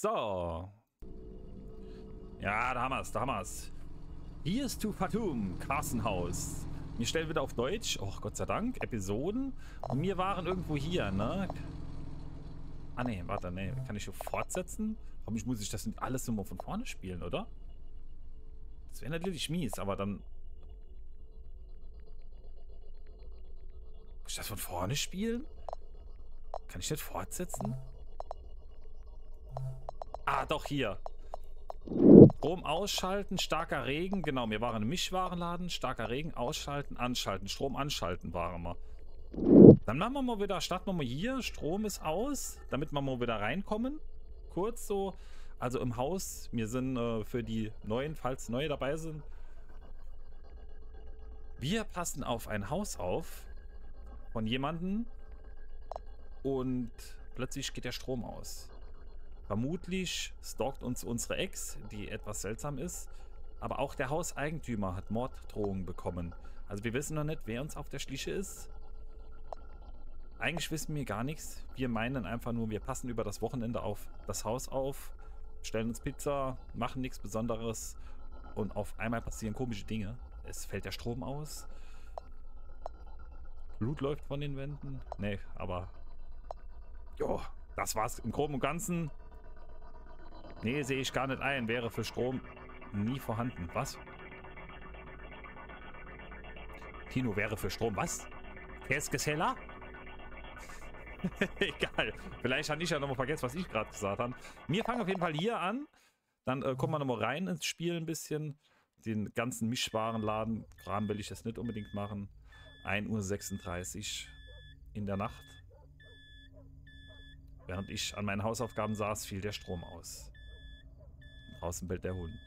So. Ja, da haben wir's, da haben wir's. Here's to Fatum, Carstenhaus. Wir stellen wieder auf Deutsch. Oh, Gott sei Dank. Episoden. Und wir waren irgendwo hier, ne? Ah, ne, warte, ne. Kann ich hier fortsetzen? Warum muss ich das nicht alles immer von vorne spielen, oder? Das wäre natürlich mies, aber dann... Muss ich das von vorne spielen? Kann ich das fortsetzen? Ah, doch, hier. Strom ausschalten, starker Regen. Genau, wir waren im Mischwarenladen. Starker Regen, ausschalten, anschalten. Strom anschalten waren wir. Dann machen wir mal wieder, starten wir mal hier. Strom ist aus, damit wir mal wieder reinkommen. Kurz so. Also im Haus. Wir sind für die Neuen, falls Neue dabei sind. Wir passen auf ein Haus auf. Von jemandem. Und plötzlich geht der Strom aus. Vermutlich stalkt uns unsere Ex, die etwas seltsam ist. Aber auch der Hauseigentümer hat Morddrohungen bekommen. Also wir wissen noch nicht, wer uns auf der Schliche ist. Eigentlich wissen wir gar nichts. Wir meinen einfach nur, wir passen über das Wochenende auf das Haus auf, stellen uns Pizza, machen nichts Besonderes und auf einmal passieren komische Dinge. Es fällt der Strom aus. Blut läuft von den Wänden. Nee, aber... Jo, das war's im Groben und Ganzen. Nee, sehe ich gar nicht ein. Wäre für Strom nie vorhanden. Was? Tino wäre für Strom. Was? Käskeseller? Egal. Vielleicht habe ich ja nochmal vergessen, was ich gerade gesagt habe. Wir fangen auf jeden Fall hier an. Dann kommen wir nochmal rein ins Spiel ein bisschen. Den ganzen Mischwarenladen. Kram will ich jetzt nicht unbedingt machen. 1:36 Uhr in der Nacht. Während ich an meinen Hausaufgaben saß, fiel der Strom aus. Draußen bellt der Hund.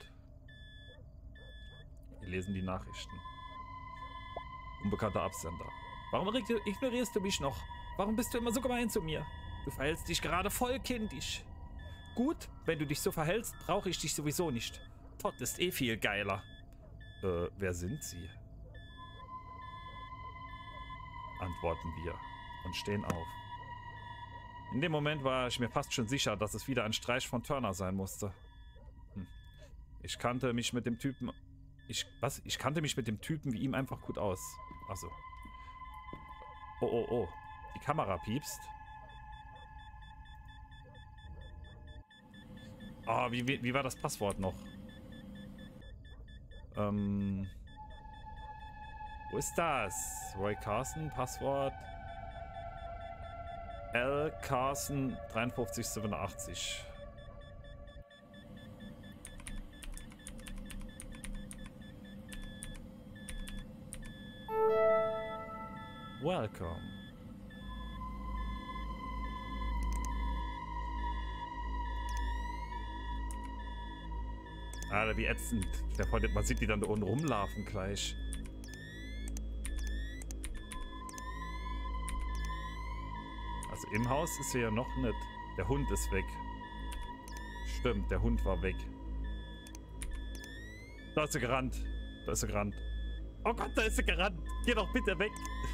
Wir lesen die Nachrichten. Unbekannter Absender. Warum ignorierst du mich noch? Warum bist du immer so gemein zu mir? Du verhältst dich gerade voll kindisch. Gut, wenn du dich so verhältst, brauche ich dich sowieso nicht. Todd ist eh viel geiler. Wer sind Sie? Antworten wir und stehen auf. In dem Moment war ich mir fast schon sicher, dass es wieder ein Streich von Turner sein musste. Ich kannte mich mit dem Typen... Ich kannte mich mit dem Typen wie ihm einfach gut aus. Achso. Oh, oh, oh. Die Kamera piepst. Ah, wie war das Passwort noch? Wo ist das? Roy Carson, Passwort... L. Carson 5387. Welcome. Alter, wie ätzend. Man sieht die dann da unten rumlaufen gleich. Also im Haus ist sie ja noch nicht. Der Hund ist weg. Stimmt, der Hund war weg. Da ist sie gerannt. Da ist sie gerannt. Oh Gott, da ist sie gerannt. Geh doch bitte weg.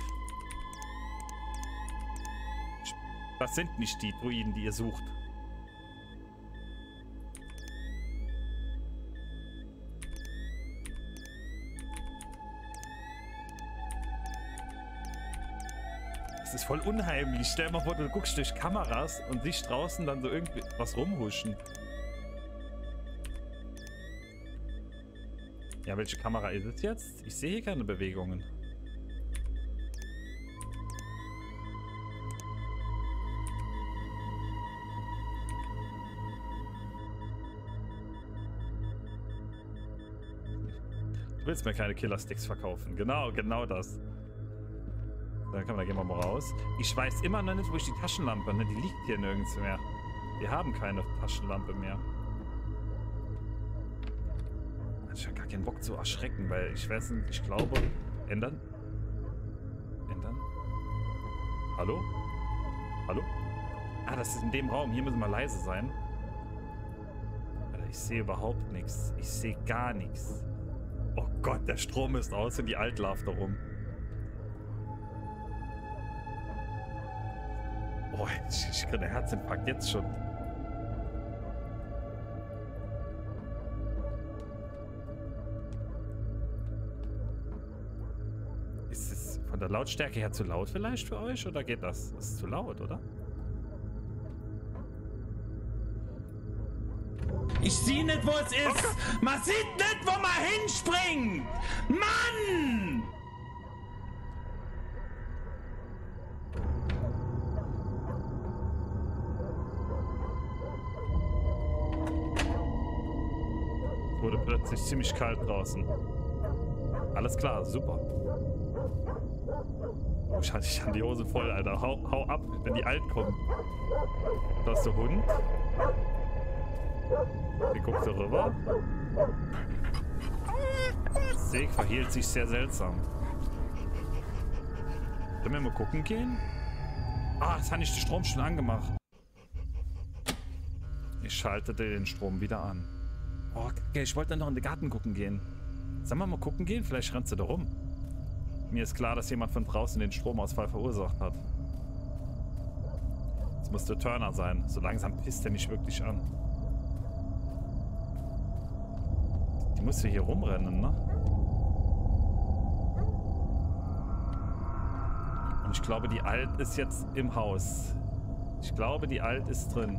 Das sind nicht die Druiden, die ihr sucht. Das ist voll unheimlich. Stell dir mal vor, du guckst durch Kameras und siehst draußen dann so irgendwie was rumhuschen. Ja, welche Kamera ist es jetzt? Ich sehe hier keine Bewegungen. Du willst mir keine Killersticks verkaufen. Genau, genau das. Dann gehen wir mal raus. Ich weiß immer noch nicht, wo ich die Taschenlampe, ne? Die liegt hier nirgends mehr. Wir haben keine Taschenlampe mehr. Ich habe gar keinen Bock zu erschrecken, weil ich weiß nicht, ich glaube... Ändern? Ändern? Hallo? Hallo? Ah, das ist in dem Raum. Hier müssen wir leise sein. Alter, ich sehe überhaupt nichts. Ich sehe gar nichts. Oh Gott, der Strom ist aus und die Alt läuft da rum. Oh, ich kriege einen Herzinfarkt jetzt schon. der Lautstärke her zu laut vielleicht für euch? Oder geht das? Das ist zu laut, oder? Ich sehe nicht, wo es ist. Okay. Man sieht nicht, wo man hinspringt. Mann! Wurde plötzlich ziemlich kalt draußen. Alles klar, super. Oh, ich hatte die Hose voll, Alter. Hau ab, wenn die alt kommen. Da ist der Hund. Wie guckt er rüber? Seg verhielt sich sehr seltsam. Können wir mal gucken gehen? Ah, jetzt habe ich den Strom schon angemacht. Ich schaltete den Strom wieder an. Oh, okay, ich wollte noch in den Garten gucken gehen. Sollen wir mal gucken gehen? Vielleicht rennt sie da rum. Mir ist klar, dass jemand von draußen den Stromausfall verursacht hat. Es musste Turner sein. So langsam pisst er mich wirklich an. Die musste hier rumrennen, ne? Und ich glaube, die Alt ist jetzt im Haus. Ich glaube, die Alt ist drin.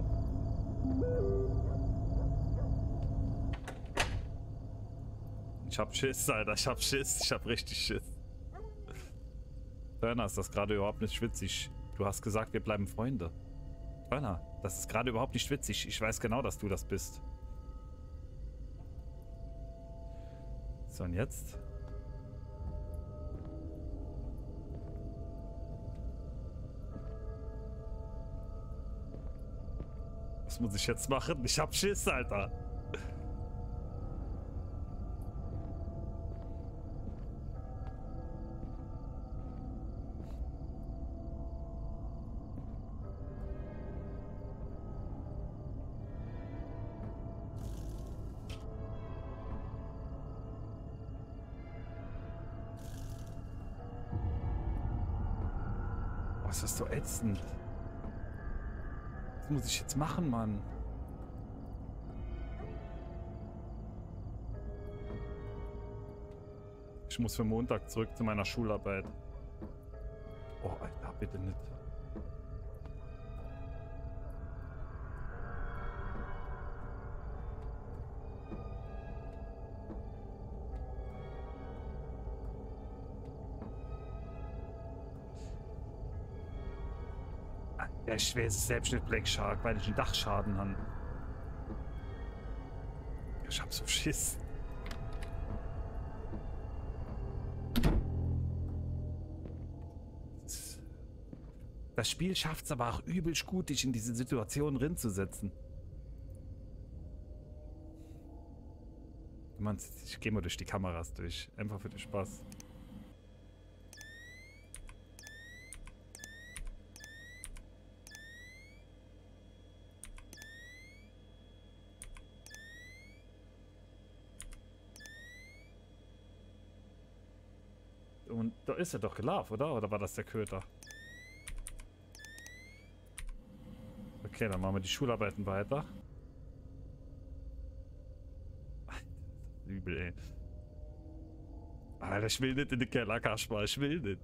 Ich hab Schiss, Alter. Ich hab Schiss. Ich hab richtig Schiss. Turner, ist das gerade überhaupt nicht witzig? Du hast gesagt, wir bleiben Freunde. Turner, das ist gerade überhaupt nicht witzig. Ich weiß genau, dass du das bist. So, und jetzt? Was muss ich jetzt machen? Ich hab Schiss, Alter. Was ist so ätzend? Was muss ich jetzt machen, Mann? Ich muss für Montag zurück zu meiner Schularbeit. Oh, Alter, bitte nicht. Ja, ich weiß selbst nicht Black Shark, weil ich einen Dachschaden habe. Ich hab so Schiss. Das Spiel schafft es aber auch übelst gut, dich in diese Situation reinzusetzen. Mann, ich gehe mal durch die Kameras durch. Einfach für den Spaß. Und da ist er doch gelaufen, oder? Oder war das der Köter? Okay, dann machen wir die Schularbeiten weiter. Übel, ey. Alter, ich will nicht in den Keller, Kaspar. Ich will nicht.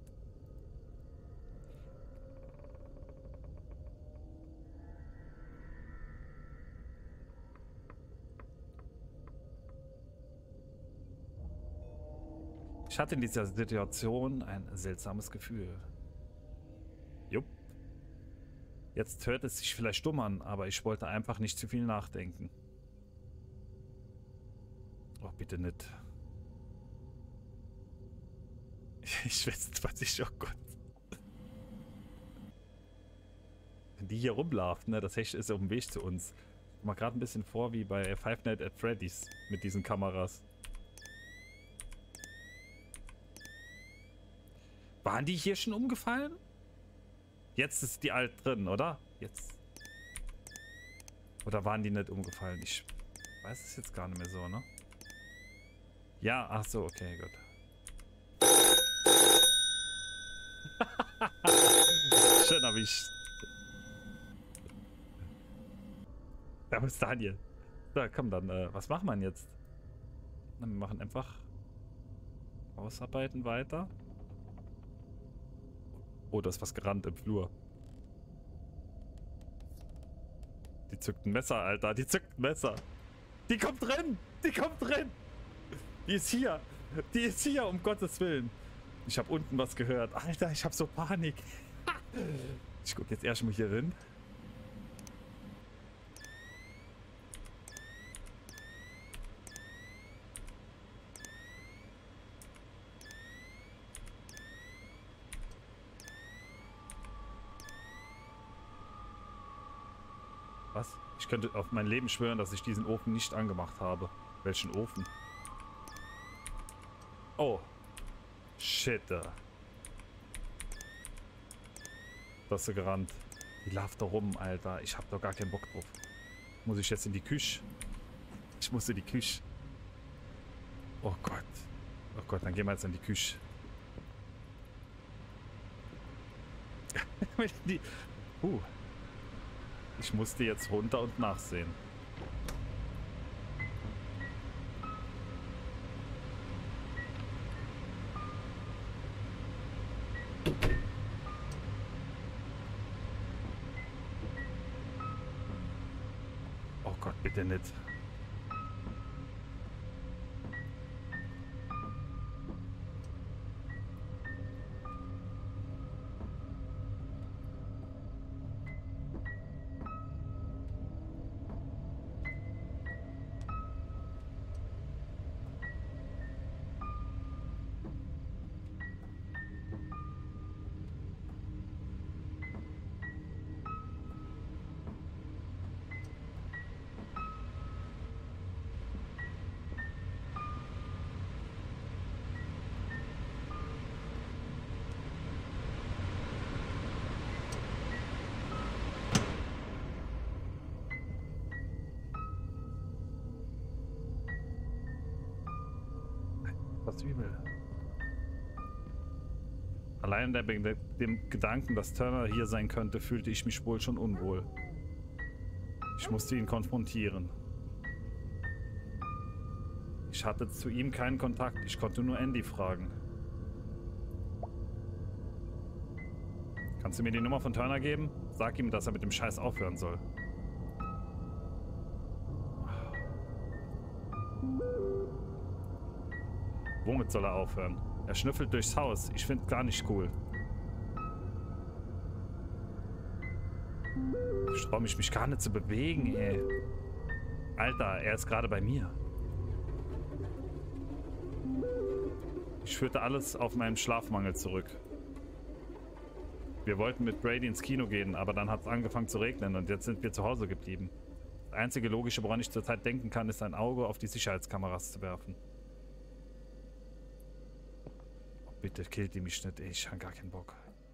Ich hatte in dieser Situation ein seltsames Gefühl. Jupp. Jetzt hört es sich vielleicht dumm an, aber ich wollte einfach nicht zu viel nachdenken. Oh, bitte nicht. Ich weiß nicht, was ich... Oh Gott. Wenn die hier rumlaufen, ne, das Hecht ist auf dem Weg zu uns. Ich komme gerade ein bisschen vor wie bei Five Nights at Freddy's mit diesen Kameras. Waren die hier schon umgefallen? Jetzt ist die Alt drin, oder? Jetzt. Oder waren die nicht umgefallen? Ich weiß es jetzt gar nicht mehr so, ne? Ja, ach so, okay, gut. Schön erwischt. Da ist Daniel. So, komm dann, was machen wir denn jetzt? Na, wir machen einfach Ausarbeiten weiter. Oh, da ist was gerannt im Flur. Die zückt ein Messer, Alter. Die zückt ein Messer. Die kommt drin. Die kommt drin. Die ist hier. Die ist hier, um Gottes Willen. Ich habe unten was gehört. Alter, ich habe so Panik. Ich gucke jetzt erstmal hier hin. Was? Ich könnte auf mein Leben schwören, dass ich diesen Ofen nicht angemacht habe. Welchen Ofen? Oh. Shit. Da ist sie gerannt. Die läuft da rum, Alter. Ich hab doch gar keinen Bock drauf. Muss ich jetzt in die Küche? Ich muss in die Küche. Oh Gott. Oh Gott, dann gehen wir jetzt in die Küche. Ich musste jetzt runter und nachsehen. Oh Gott, bitte nicht. Was übel. Allein dem Gedanken, dass Turner hier sein könnte, fühlte ich mich wohl schon unwohl. Ich musste ihn konfrontieren. Ich hatte zu ihm keinen Kontakt. Ich konnte nur Andy fragen. Kannst du mir die Nummer von Turner geben? Sag ihm, dass er mit dem Scheiß aufhören soll. Womit soll er aufhören? Er schnüffelt durchs Haus. Ich find's gar nicht cool. Ich traue mich gar nicht zu bewegen, ey. Alter, er ist gerade bei mir. Ich führte alles auf meinen Schlafmangel zurück. Wir wollten mit Brady ins Kino gehen, aber dann hat es angefangen zu regnen und jetzt sind wir zu Hause geblieben. Das einzige Logische, woran ich zurzeit denken kann, ist ein Auge auf die Sicherheitskameras zu werfen. Bitte killt die mich nicht, ey, ich habe gar keinen Bock.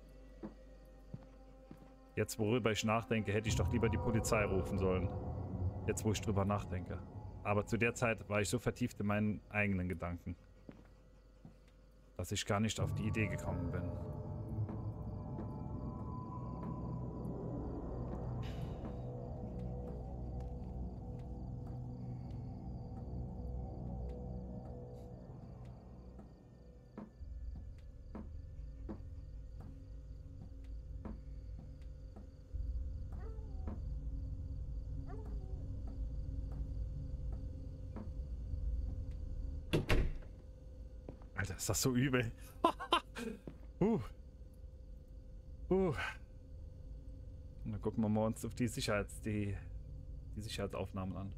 Jetzt, worüber ich nachdenke, hätte ich doch lieber die Polizei rufen sollen. Jetzt, wo ich drüber nachdenke. Aber zu der Zeit war ich so vertieft in meinen eigenen Gedanken, dass ich gar nicht auf die Idee gekommen bin. Alter, ist das so übel. Und dann gucken wir mal uns auf die Sicherheitsaufnahmen an.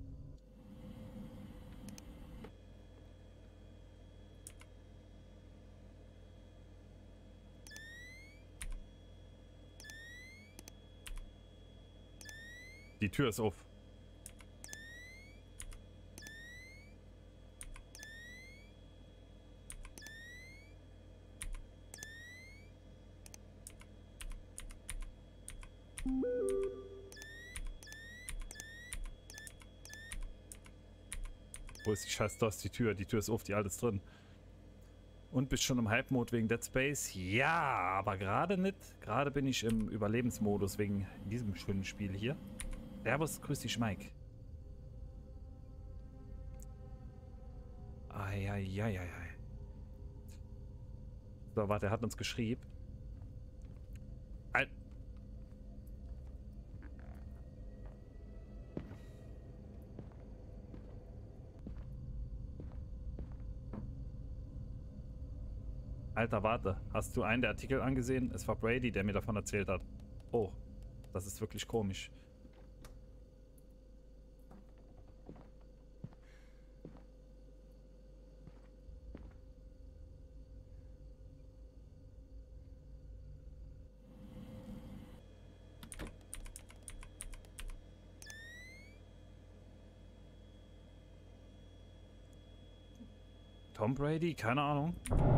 Die Tür ist auf. Wo ist die Scheiße? Da ist die Tür. Die Tür ist auf, die alles drin. Und bist schon im Hype-Mode wegen Dead Space? Ja, aber gerade nicht. Gerade bin ich im Überlebensmodus wegen diesem schönen Spiel hier. Servus, grüß dich, Mike. Eieieiei. So, warte, er hat uns geschrieben. Alter, warte. Hast du einen der Artikel angesehen? Es war Brady, der mir davon erzählt hat. Oh, das ist wirklich komisch. Tom Brady? Keine Ahnung.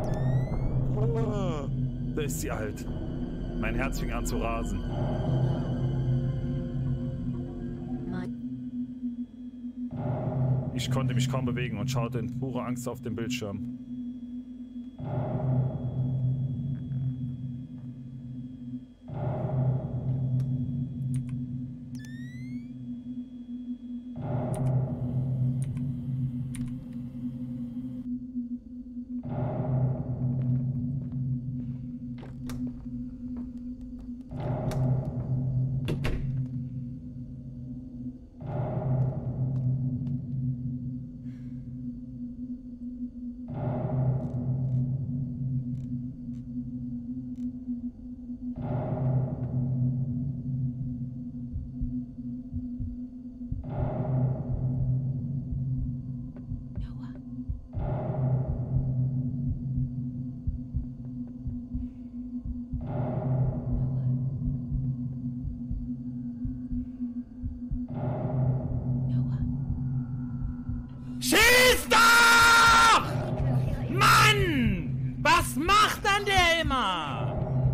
Oh, da ist sie alt. Mein Herz fing an zu rasen. Ich konnte mich kaum bewegen und schaute in purer Angst auf den Bildschirm. Schieß doch! Mann! Was macht denn der immer?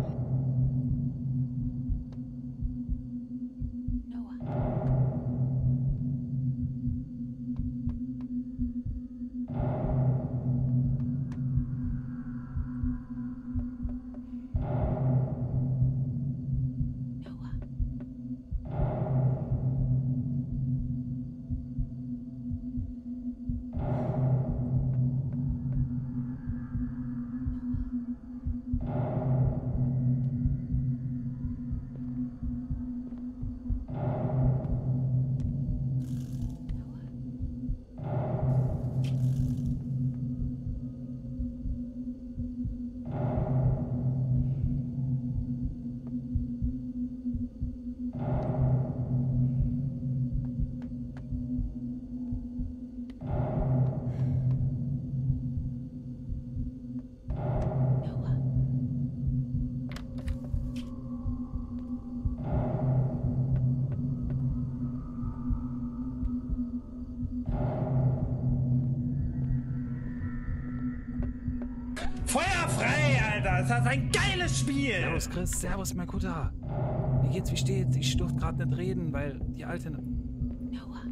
Feuer frei, Alter! Das ist ein geiles Spiel! Servus Chris, servus mein Guter. Wie geht's, wie steht's? Ich durfte gerade nicht reden, weil die Alte... Noah.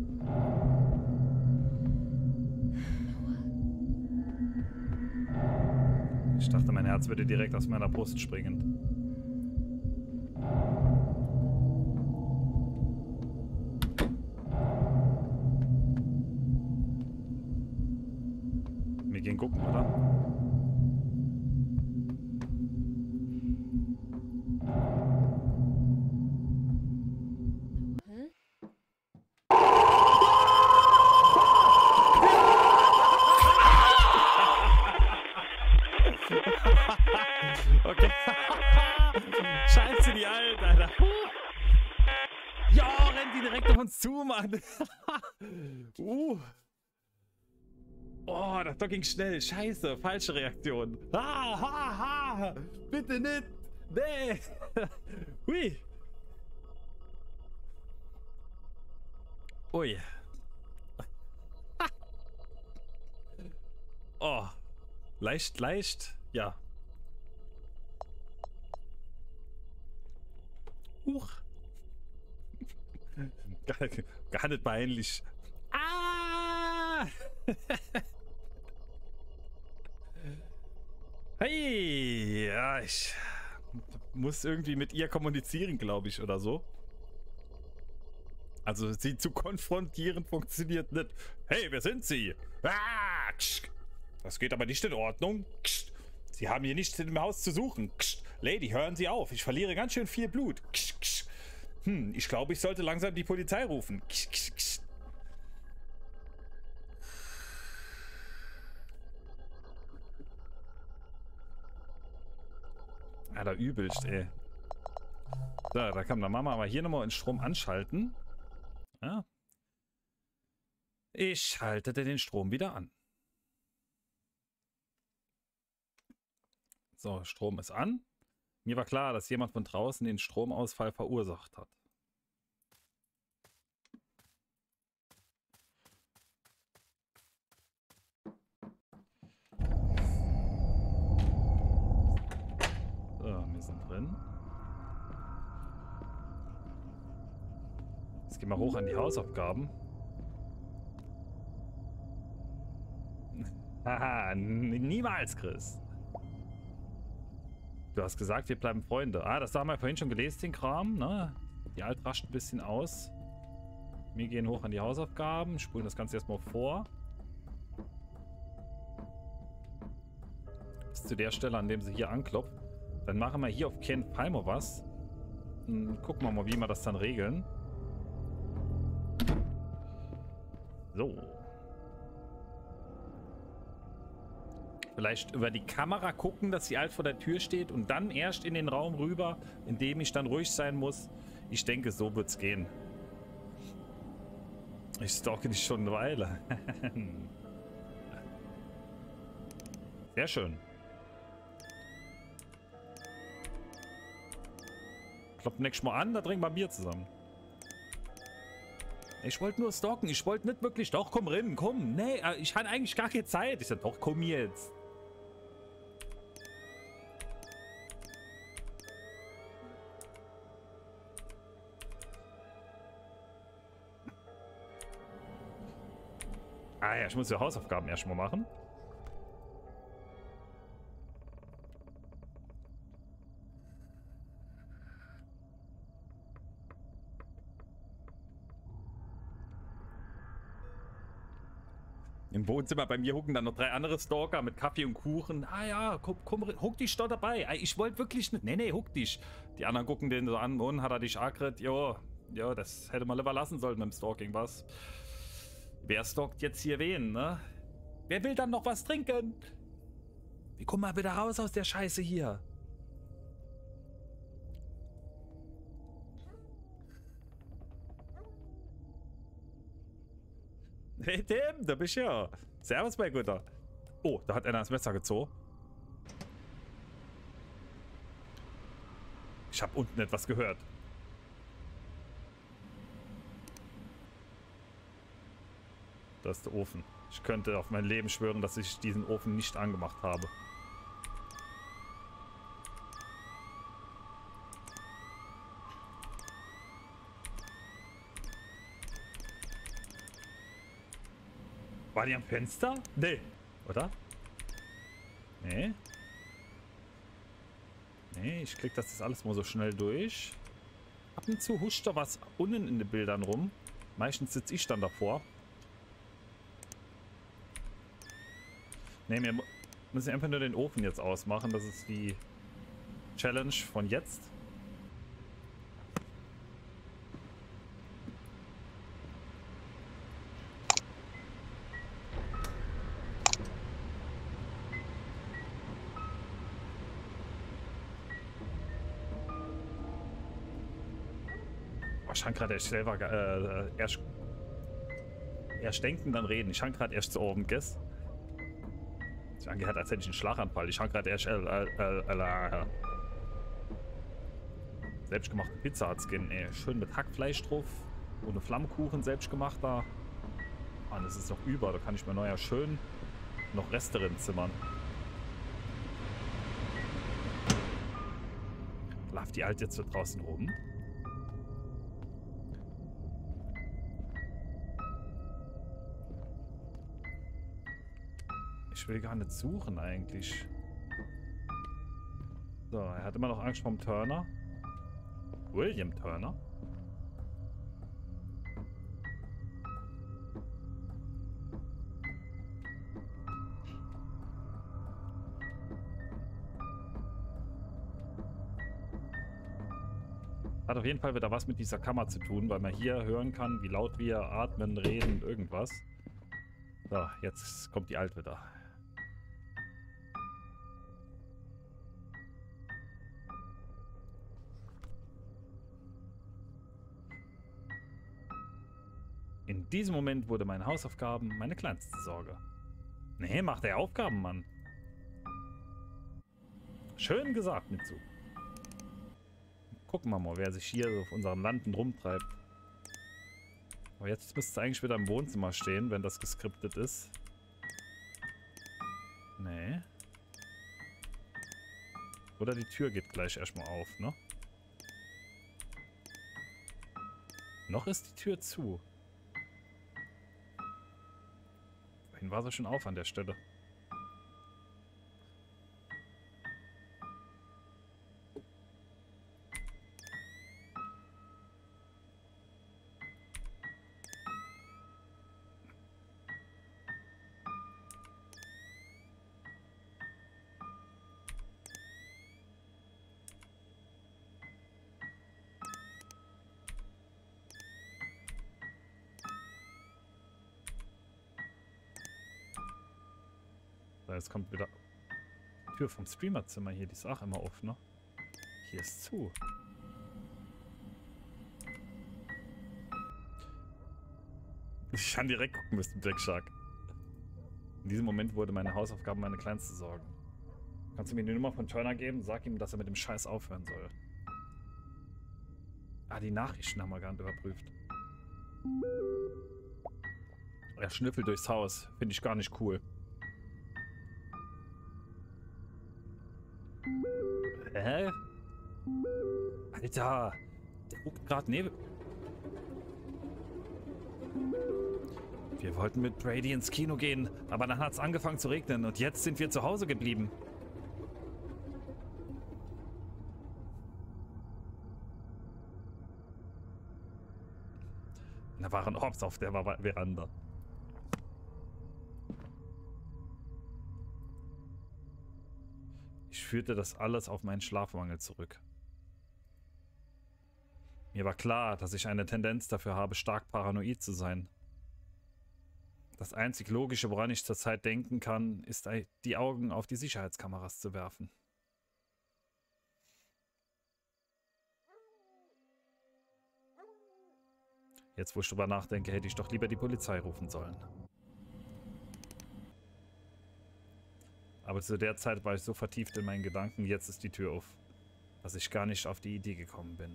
Ich dachte, mein Herz würde direkt aus meiner Brust springen. Wir gehen gucken, oder? Okay. Scheiße, die Alte, Alter. Ja, rennt die direkt auf uns zu, Mann. Oh, das ging schnell. Scheiße, falsche Reaktion. Bitte nicht. Nee. Hui. Ui. Oh. Leicht. Ja. Huch. Gar nicht peinlich. Ah! Hey! Ja, ich muss irgendwie mit ihr kommunizieren, glaube ich, oder so. Also, sie zu konfrontieren funktioniert nicht. Hey, wer sind Sie? Ah! Das geht aber nicht in Ordnung. Sie haben hier nichts im Haus zu suchen. Lady, hören Sie auf. Ich verliere ganz schön viel Blut. Ich glaube, ich sollte langsam die Polizei rufen. Alter, übelst, ey. So, da kann man mal hier nochmal den Strom anschalten. Ja. Ich schaltete den Strom wieder an. So, Strom ist an. Mir war klar, dass jemand von draußen den Stromausfall verursacht hat. So, wir sind drin. Jetzt gehen wir hoch an die Hausaufgaben. Haha, niemals, Chris. Du hast gesagt, wir bleiben Freunde. Ah, das haben wir vorhin schon gelesen, den Kram, ne? Die Alt rascht ein bisschen aus. Wir gehen hoch an die Hausaufgaben, spulen das Ganze erstmal vor. Bis zu der Stelle, an dem sie hier anklopft. Dann machen wir hier auf keinen Fall mal was. Gucken wir mal, wie wir das dann regeln. So. Vielleicht über die Kamera gucken, dass sie alt vor der Tür steht und dann erst in den Raum rüber, in dem ich dann ruhig sein muss. Ich denke, so wird's gehen. Ich stalke dich schon eine Weile. Sehr schön. Klopft nächstes Mal an, da trinken wir Bier zusammen. Ich wollte nur stalken, ich wollte nicht wirklich... Doch, komm rein, komm. Nee, ich hatte eigentlich gar keine Zeit. Ich sag, doch, komm jetzt. Ah ja, ich muss die Hausaufgaben erstmal machen. Im Wohnzimmer bei mir hucken dann noch 3 andere Stalker mit Kaffee und Kuchen. Ah ja, komm, huck dich doch dabei. Ich wollte wirklich nicht. Nee, huck dich. Die anderen gucken den so an. Und hat er dich agret? Jo, das hätte man lieber lassen sollen mit dem Stalking, was? Wer stalkt jetzt hier wen, ne? Wer will dann noch was trinken? Wir kommen mal wieder raus aus der Scheiße hier. Hey Tim, da bist du ja. Servus, mein Guter. Oh, da hat einer das Messer gezogen. Ich habe unten etwas gehört. Das ist der Ofen. Ich könnte auf mein Leben schwören, dass ich diesen Ofen nicht angemacht habe. War die am Fenster? Nee. Oder? Nee. Nee, ich krieg das alles mal so schnell durch. Ab und zu huscht da was unten in den Bildern rum. Meistens sitze ich dann davor. Nee, wir müssen einfach nur den Ofen jetzt ausmachen. Das ist die Challenge von jetzt. Ich kann gerade erst selber erst denken, dann reden. Ich habe gerade erst zu oben gegessen. Ich habe gehört, als hätte ich einen Schlaganfall. Ich habe gerade erst selbstgemachte Pizza hat es gegeben. Schön mit Hackfleisch drauf. Ohne Flammkuchen selbstgemachter. Mann, das ist noch über. Da kann ich mir neuer schön noch Reste drin zimmern. Läuft die Alte jetzt so draußen rum? Ich will gar nicht suchen eigentlich. So, er hat immer noch Angst vom Turner. William Turner. Hat auf jeden Fall wieder was mit dieser Kammer zu tun, weil man hier hören kann, wie laut wir atmen, reden, irgendwas. So, jetzt kommt die Alt wieder. In diesem Moment wurde meine Hausaufgaben meine kleinste Sorge. Nee, mach der Aufgaben, Mann. Schön gesagt, Mitsu. Gucken wir mal, wer sich hier so auf unseren Landen rumtreibt. Aber jetzt müsste es eigentlich wieder im Wohnzimmer stehen, wenn das geskriptet ist. Nee. Oder die Tür geht gleich erstmal auf, ne? Noch ist die Tür zu. Vorhin war sie schon auf an der Stelle. Jetzt kommt wieder die Tür vom Streamerzimmer hier, die ist auch immer offen, ne? Hier ist zu. Ich kann direkt gucken müssen, Black Shark. In diesem Moment wurde meine Hausaufgabe meine kleinste Sorge. Kannst du mir die Nummer von Turner geben? Sag ihm, dass er mit dem Scheiß aufhören soll. Ah, die Nachrichten haben wir gar nicht überprüft. Er schnüffelt durchs Haus. Finde ich gar nicht cool. Hä? Alter! Der guckt gerade neben. Wir wollten mit Brady ins Kino gehen, aber dann hat es angefangen zu regnen und jetzt sind wir zu Hause geblieben. Da waren Orbs auf der Veranda. Ich führte das alles auf meinen Schlafmangel zurück. Mir war klar, dass ich eine Tendenz dafür habe, stark paranoid zu sein. Das einzig Logische, woran ich zurzeit denken kann, ist, die Augen auf die Sicherheitskameras zu werfen. Jetzt, wo ich drüber nachdenke, hätte ich doch lieber die Polizei rufen sollen. Aber zu der Zeit war ich so vertieft in meinen Gedanken, jetzt ist die Tür auf, dass ich gar nicht auf die Idee gekommen bin.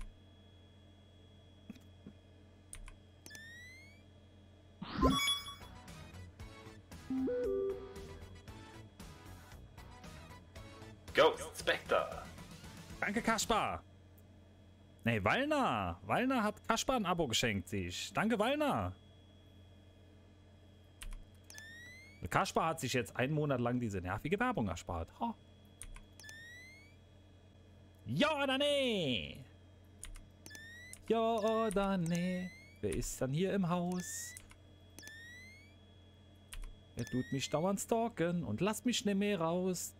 Ghost Spectre. Danke, Kaspar. Nee, Wallner. Wallner hat Kaspar ein Abo geschenkt, sehe ich. Danke, Wallner. Kaspar hat sich jetzt einen Monat lang diese nervige Werbung erspart. Ha. Ja oder nee? Ja oder nee? Wer ist dann hier im Haus? Er tut mich dauernd stalken und lasst mich nicht mehr raus.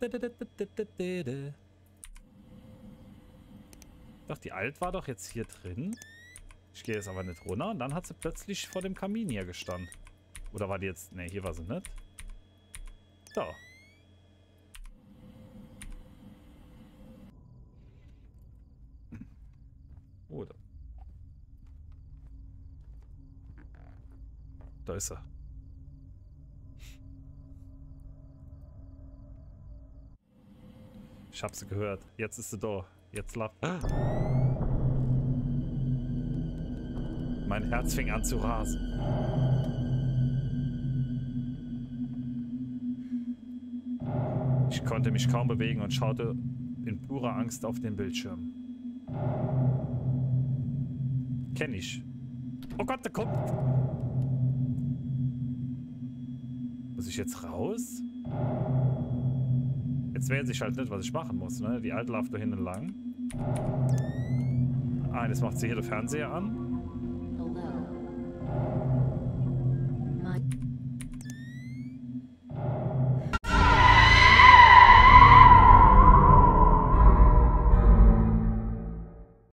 Doch, die Alt war doch jetzt hier drin. Ich gehe jetzt aber nicht runter und dann hat sie plötzlich vor dem Kamin hier gestanden. Oder war die jetzt... Ne, hier war sie nicht. So. Oder. Da ist er. Ich hab sie gehört. Jetzt ist sie da. Jetzt lacht. Mein Herz fing an zu rasen. Ich konnte mich kaum bewegen und schaute in purer Angst auf den Bildschirm. Kenn ich. Oh Gott, der kommt! Muss ich jetzt raus? Jetzt weiß ich halt nicht, was ich machen muss, ne? Die Alte läuft da hinten lang. Ah, jetzt macht sie hier den Fernseher an.